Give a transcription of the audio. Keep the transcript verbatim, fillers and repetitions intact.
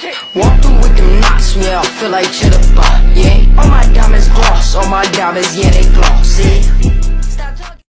Walk through with them knots, yeah, I feel like cheddar bar, yeah. All my diamonds gloss, all my diamonds, yeah, they glossy.